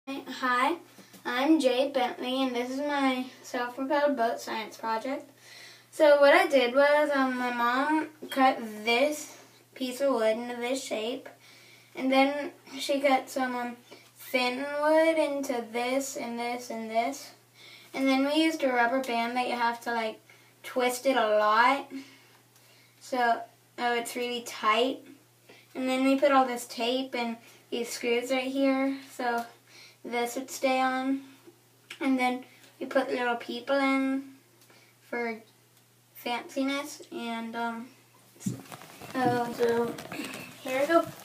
Hi, I'm Jade Bentley, and this is my self-propelled boat science project. So what I did was my mom cut this piece of wood into this shape, and then she cut some thin wood into this and this and this. And then we used a rubber band that you have to twist it a lot, so it's really tight. And then we put all this tape and these screws right here, so this would stay on. And then we put little people in for fanciness. And so here we go.